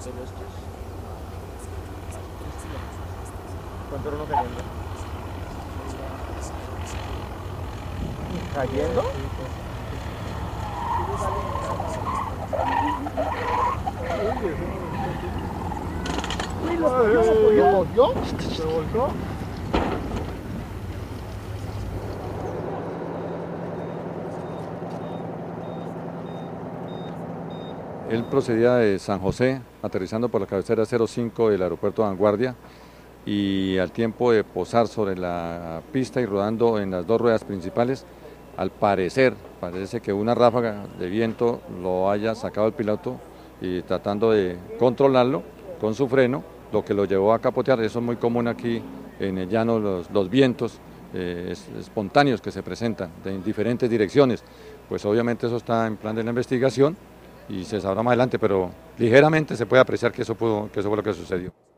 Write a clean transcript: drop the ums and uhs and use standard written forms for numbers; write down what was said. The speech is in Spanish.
de los dos. ¿Cuánto era uno cayendo? ¿Cayendo? Uy, lo cogió, lo cogió. ¿Se volcó? Él procedía de San José, aterrizando por la cabecera 05 del aeropuerto de Vanguardia, y al tiempo de posar sobre la pista y rodando en las dos ruedas principales, al parecer, parece que una ráfaga de viento lo haya sacado el piloto y tratando de controlarlo con su freno, lo que lo llevó a capotear. Eso es muy común aquí en el llano, los vientos espontáneos que se presentan en diferentes direcciones. Pues obviamente eso está en plan de la investigación y se sabrá más adelante, pero ligeramente se puede apreciar que eso fue lo que sucedió.